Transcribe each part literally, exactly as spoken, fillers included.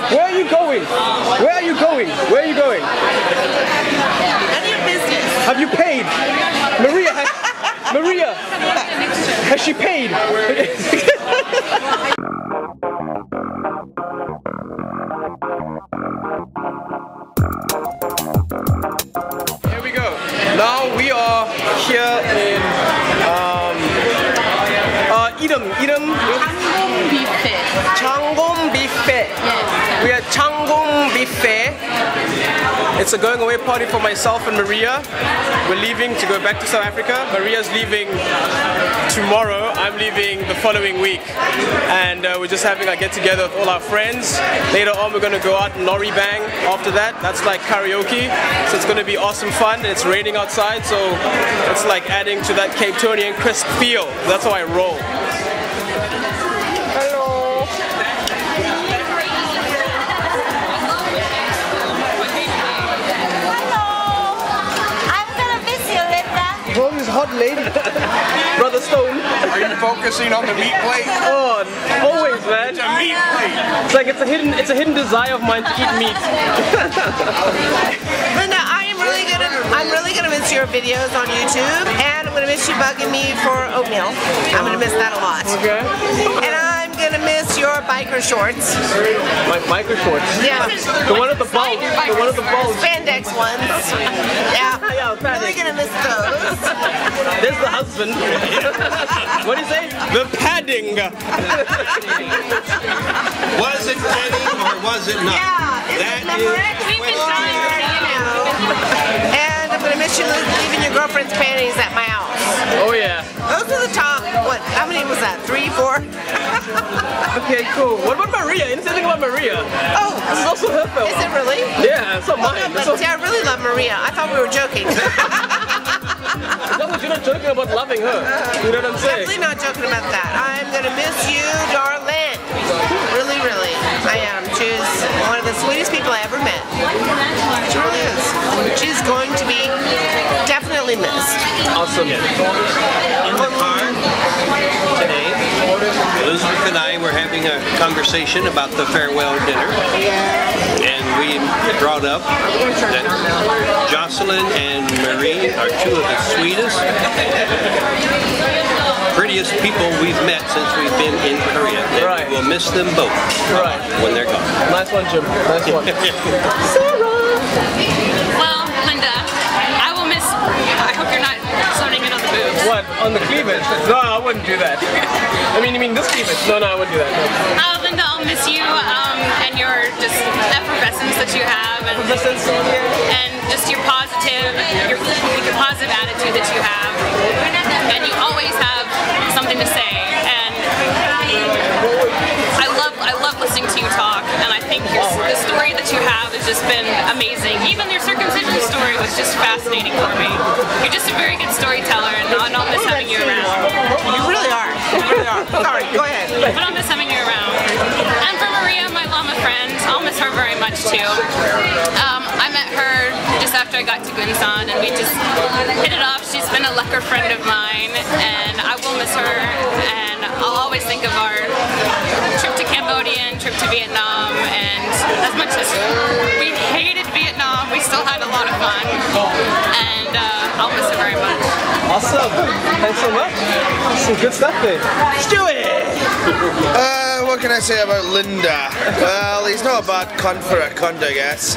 Where are you going? Where are you going? Where are you going? None of your business. Have you paid? Maria, has, Maria, has she paid? Here we go. Now we are here in um, uh, Idom. Idom. Changgong buffet. Changgong buffet. Yes. We are Changgong buffet. It's a going away party for myself and Maria. We're leaving to go back to South Africa. Maria's leaving tomorrow. I'm leaving the following week. And uh, we're just having a get together with all our friends. Later on we're going to go out and lorry bang after that. That's like karaoke. So it's going to be awesome fun. It's raining outside, so it's like adding to that Cape Townian crisp feel. That's how I roll. Oh, this hot lady. Brother Stone. Are you focusing on the meat plate? Oh, always, man. It's a meat plate. It's like it's a hidden, it's a hidden desire of mine to eat meat. Linda, I am really gonna, I'm really gonna miss your videos on YouTube, and I'm gonna miss you bugging me for oatmeal. I'm gonna miss that a lot. Okay. And I'm gonna miss your biker shorts. My biker shorts. Yeah. The one at the bulge. The one at the bulge. Spandex ones. Yeah. Yeah, I'm really gonna miss those. There's the husband. What do you say? The padding. Was it padding or was it not? Yeah. Is That it number is X? We can you know. And I'm gonna miss you leaving your girlfriend's panties at my house. Oh yeah. Those are the top. What? How many was that? Three, four? Okay, cool. What about Maria? You didn't say anything about Maria. Oh, This is also her film. is it really? Yeah, it's not Oh, mine. no, but It's not- see, I really love Maria. I thought we were joking. No, but you're not joking about loving her. You know what I'm saying? Definitely not joking about that. I'm gonna miss you, darling. Really, really. I am. She's one of the sweetest people I ever met. She really is. She's going to be definitely missed. Awesome. in the car today. Elizabeth and I were having a conversation about the farewell dinner, and we brought up that Jocelyn and Marie are two of the sweetest, prettiest people we've met since we've been in Korea. And Right. we'll miss them both Right. when they're gone. Nice one, Jim. Nice one. Well, Linda, I will miss. I hope you're not zoning in on the boobs. What? On the cleavage? No, I wouldn't do that. I mean, you mean this cleavage? No, no, I wouldn't do that. No. Uh, Linda, I'll miss you um, and your just effervescence that you have, and, and just your positive, your, your positive attitude that you have, and you always have something to say. And I love, I love listening to you talk, and I think your, the story that you have has just been amazing. Even your circumcision story was just fascinating for me. You're just a very good storyteller, and I'll miss having you around. You really are. You really are. Sorry, go ahead. But I'll miss having you around. And for Maria, my llama friend, I'll miss her very much too. Um, I met her just after I got to Gunsan, and we just hit it off. She's been a lekker friend of mine, and I will miss her. And I'll always think of our trip to Cambodia and trip to Vietnam. And as much as we hated Vietnam, we still had a lot of fun. And uh, I'll miss her very much. Awesome. Thanks so much. Some good stuff there. Let's do it! Uh, what can I say about Linda? Well, he's not a bad cunt for a cunt, I guess.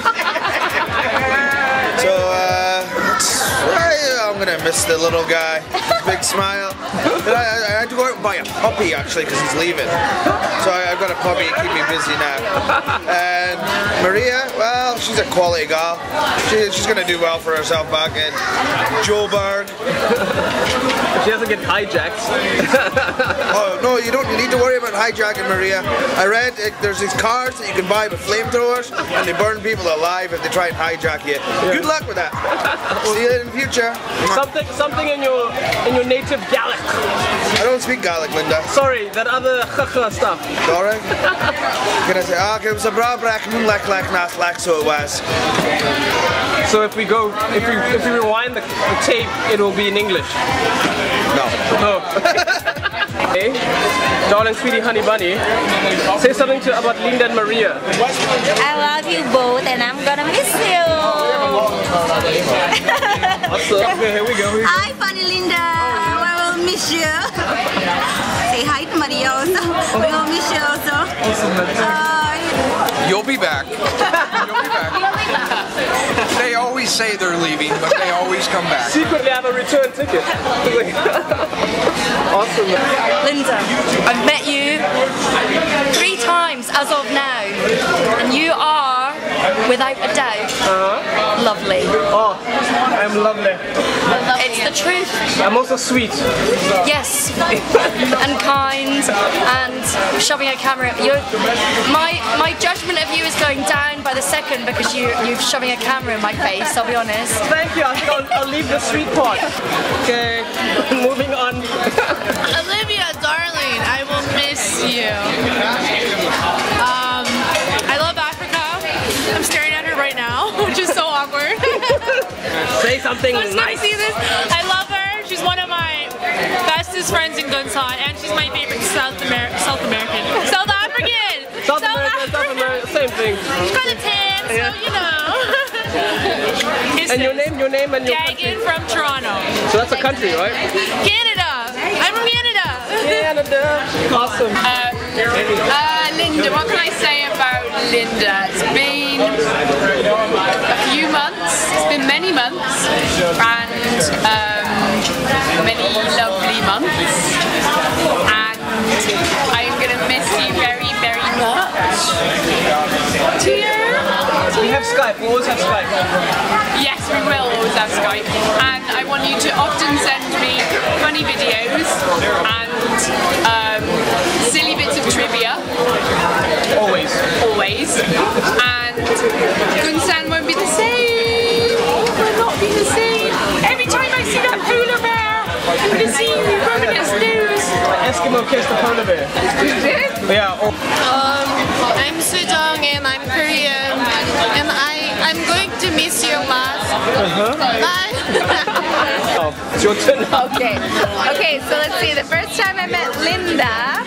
So, uh, I, I'm gonna miss the little guy. Big smile. But I, I, I had to go out and buy a puppy actually because he's leaving. So I, I've got a puppy to keep me busy now. And Maria, well, she's a quality gal. She, she's gonna do well for herself back in Joburg. She doesn't get hijacked. Oh no, you don't need to worry about hijacking, Maria. I read it, there's these cars that you can buy with flamethrowers, and they burn people alive if they try and hijack you. Yeah. Good luck with that. See you in the future. Something, something in your in your native Gaelic. I don't speak Gaelic, Linda. Sorry, that other stuff. Sorry. Can I say? Ah, okay, it was a bra brack moonlek lek nas lek, so it was. So if we go, if we if we rewind the, the tape, it will be in English. No. Oh. Hey, darling sweetie honey bunny, say something to about Linda and Maria. I love you both and I'm gonna miss you. Awesome. Okay, here we go. Here we go. Hi, funny Linda. We will miss you. Say hi to Maria also. We will miss you also. Uh, You'll be back. You'll be back. They always say they're leaving, but they always come back. Secretly, I have a return ticket. Awesome. Linda, I've met you three times as of now, and you are, without a doubt, Uh-huh. lovely. Oh, I'm lovely. It's the truth. I'm also sweet. Yes, and kind, and shoving a camera. You're, my my judgment of you is going down by the second because you you're shoving a camera in my face. I'll be honest. Thank you. I think I'll, I'll leave the sweet part. Okay, moving on. Olivia, darling, I will miss you. Um, I love Africa. I'm staring at her right now, which is so awkward. Say something So nice. to see this. I love her. She's one of my bestest friends in Gunsan, and she's my favorite South Amer South American, South African. South America, South America, same thing. She's got a tan, so Yeah. you know. And your name, your name, and your country. Gagan from Toronto. So that's a country, right? Canada. I'm from Canada. Canada. Awesome. Uh, uh, Linda, what can I say about Linda? It's been a few months, it's been many months, and um, many lovely months, and I'm going to miss you very, very much. Dear. We have Skype, we always have Skype. Yes, we will always have Skype, and I want you to often send me funny videos and um, silly bits of trivia. Always. Always. And Gunsan won't be the same. Will not be the same. Every time I see that polar bear, I'm gonna see you rubbing its nose. Eskimo kissed the polar bear. You did? Yeah. Oh. Um, I'm Sujong and I'm Korean, and I I'm going to miss you a lot. Uh-huh. Bye. Oh, it's your turn now. okay. Okay, so let's see. The first time I met Linda,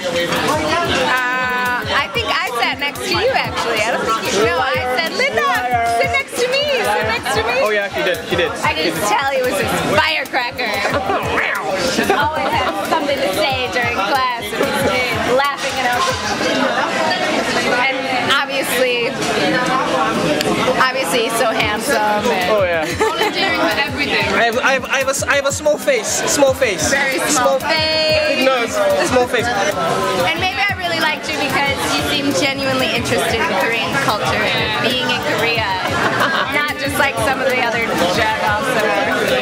uh, I think I sat next to you actually. I don't think you know. I said, Linda, sit next to me. Sit next to me. Oh yeah, he did, he did. I could just tell he was a firecracker. Always had something to say during class, and he's laughing it up. And obviously, obviously he's so handsome. And Oh yeah. Volunteering for everything. I have, I have, I have, a, I have a small face, small face. very small face. Big nose, small face. And maybe I really liked you because you seem genuinely interested in Korean culture and being in Korea. Not just like some of the other jagoffs that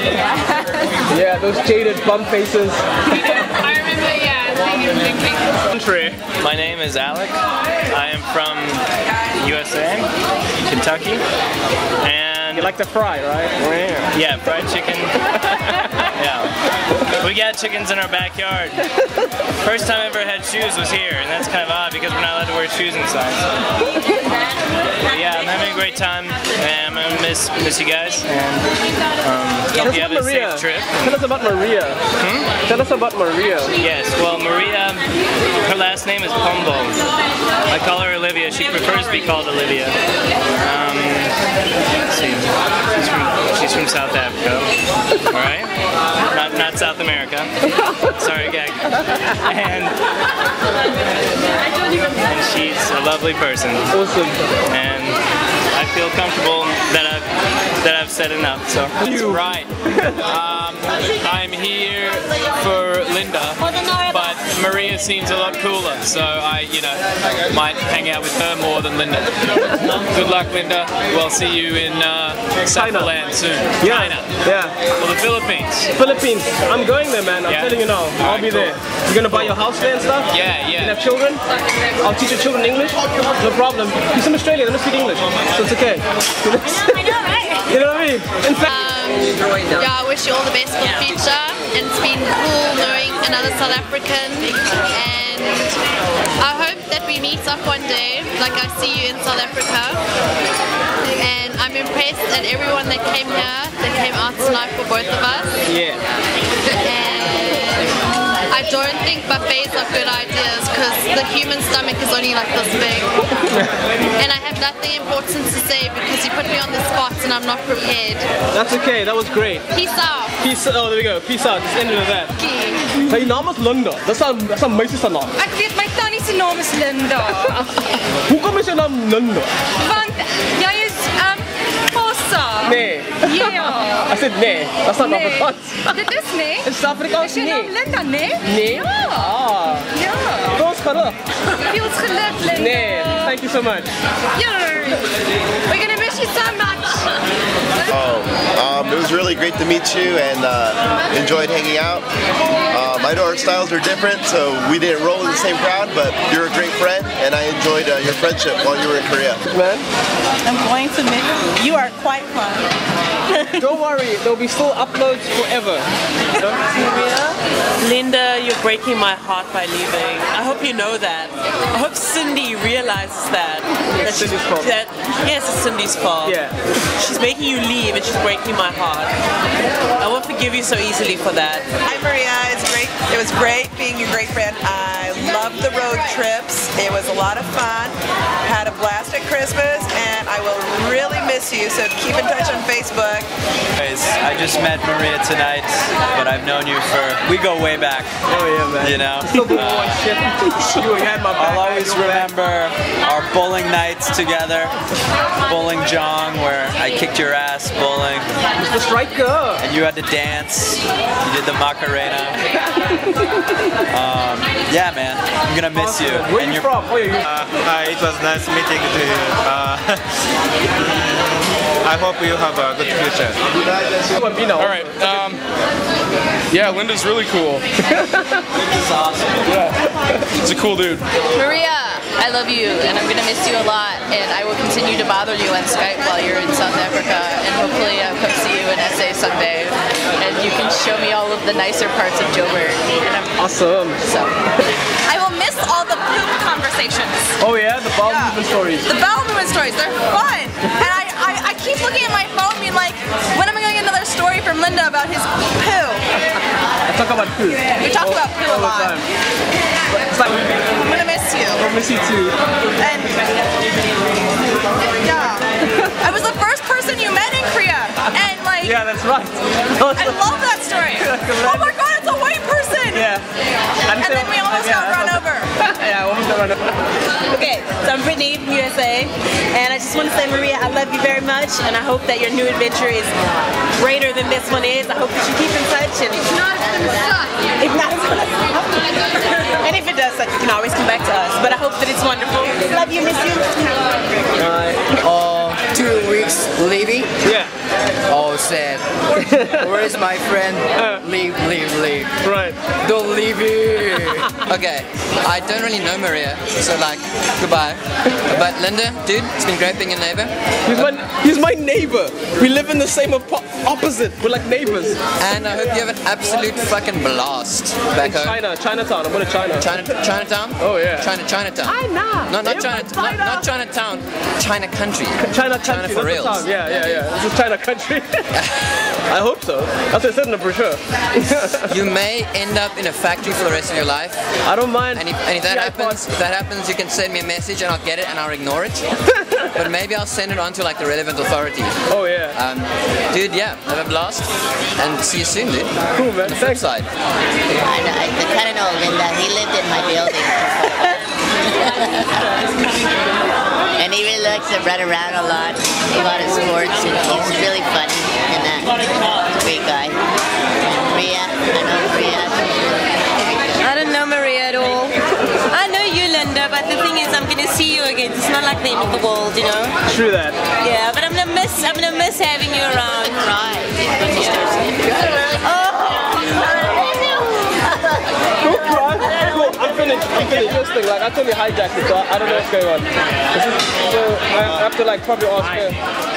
are. Yeah, those jaded bum faces. I remember, yeah, thinking, thinking. Country. My name is Alec. I am from U S A, Kentucky, and You like to fry, right? yeah, fried chicken. Yeah, we got chickens in our backyard. First time I ever had shoes was here, and that's kind of odd because we're not allowed to wear shoes inside. But yeah, I'm having a great time, and I'm gonna miss miss you guys, and um, hope you have a safe trip. Tell us about Maria. Hmm? Tell us about Maria. Yes, well, Maria, her last name is Pombo. I call her Olivia. She prefers to be called Olivia. Um, let's see. She's from, she's from South Africa. All right? Not, not South America. Sorry, gag. And, and she's a lovely person. Awesome. And I feel comfortable that I've that I've said enough. So That's right. Um, I'm here for Linda, but Maria seems a lot cooler, so I, you know, might hang out with her more than Linda. Good luck, Linda. We'll see you in uh, Southland soon. Yeah. China. Yeah. Well, the Philippines. Philippines. I'm going there, man. I'm Yeah. telling you now. I'll Alright, be cool. there. You're gonna buy your house there and stuff? Yeah, You yeah. have children? I'll teach your children English. No problem. He's from Australia. They don't speak English, so it's okay. I know, right? You know what I mean? In fact. Yeah, I wish you all the best for the future, and it's been cool knowing another South African, and I hope that we meet up one day, like I see you in South Africa, and I'm impressed at everyone that came here, that came out tonight for both of us. Yeah. And I don't think buffets are good ideas because the human stomach is only like this big. And I have nothing important to say because you put me on the spot and I'm not prepared. That's okay, that was great. Peace out. Peace, oh there we go, peace out, just ended with that. Sy naam is Linda, dis 'n dis 'n meisie se naam. Ek weet my tannie se naam is Linda. Hoekom is jou naam Linda? Want jy is um Posa. Nee. Ja. I said nee, that's not Nee. Afrikaans. Dit is nee. Is Afrikaans Is jou nee? naam Linda, nee? Nee? Ja. Ah. Ja. Ons geluk. Feels geluk, Linda. Nee, thank you so much. Yay. We're gonna miss you so much. Oh, um, it was really great to meet you and uh, enjoyed hanging out. Um, I know our styles are different, so we didn't roll in the same crowd, but you're a great friend, and I enjoyed uh, your friendship while you were in Korea. Man, I'm going to miss you. You are quite fun. don't worry, there'll be still uploads forever. Maria, Linda, you're breaking my heart by leaving. I hope you know that. I hope Cindy realizes that. that It's Cindy's fault. That, yes, it's Cindy's fault. Yeah. She's making you leave and she's breaking my heart. I won't forgive you so easily for that. Hi Maria, it's great. It was great being your great friend. I loved the road trips. It was a lot of fun. Had a blast at Christmas, and I will really miss you. So keep in touch on Facebook. Guys, I just met Maria tonight, but I've known you for, we go way back. Oh yeah, man. You know? Still doing one shit. You had my back. I'll always remember our bowling nights together. Bowling Jong, where I kicked your ass bowling. Mister Striker. And you had to dance. You did the Macarena. um, yeah, man. I'm gonna miss you. Where and are you from? Oh, yeah, uh, uh, it was nice meeting to you. Uh, I hope you have a good future. Alright, um, yeah, Linda's really cool. Linda's awesome. Yeah. He's a cool dude. Maria, I love you and I'm gonna miss you a lot and I will continue to bother you on Skype while you're in South Africa and hopefully I'll come see you in S A someday and you can show me all of the nicer parts of Joburg. And I'm awesome. So I will miss all the poop conversations. Oh yeah, the bowel Yeah. movement stories. The bowel movement stories, they're fun. And I, I, I keep looking at my phone being like, when am I gonna get another story from Linda about his poo? I talk about food. We talk about poo a all the lot. time. It's like, I'm gonna miss you. I'll miss you too. And yeah, I was the first person you met in Korea, and like Yeah, that's right. I love that story. Oh my God, it's a white person. Yeah. And then we almost got run over. Yeah, I almost got run over. Okay, so I'm Brittany from U S A, and I just want to say, Maria, I love you very much, and I hope that your new adventure is greater than this one is. I hope that you keep in touch, and if not, if not, and if it does suck, you can always come back to us. But I hope that it's wonderful. Love you, miss you. Uh, two weeks leaving? Yeah. Oh, sad. Where is my friend? Leave, leave, leave. Right. Don't leave here. Okay, I don't really know Maria, so like, goodbye. But Linda, dude, it's been great being a neighbor. He's my, he's my neighbor. We live in the same op opposite. We're like neighbors. And I hope you have an absolute fucking blast back in home. China, Chinatown. I'm going to China. China, Chinatown? Oh yeah. China, Chinatown. I know. No, not China, not, not Chinatown. China country. China country. China for That's the reals. town. Yeah, yeah, yeah. This is China country. I hope so. That's what it said in the brochure. You may end up in a factory for the rest of your life. I don't mind. And if, and if that happens, if that happens, you can send me a message and I'll get it and I'll ignore it. But maybe I'll send it on to like the relevant authority. Oh yeah. Um, dude, yeah, have a blast and see you soon, dude. Cool, man. On the flip side. I, know, I kind of know Linda. He lived in my building. And he really likes to run around a lot, a lot of sports, and he's really funny and that. He's a great guy. Maria, I know Maria. I don't know Maria at all. I know you, Linda, but the thing is, I'm gonna see you again. It's not like the end of the world, you know. True that. Yeah, but I'm gonna miss. I'm gonna miss having you around. Right. Don't cry. Cool. I'm finished. I'm finished. Just thing, like I totally hijacked it, so I, I don't know what's going on. This is, so I have to like probably ask her.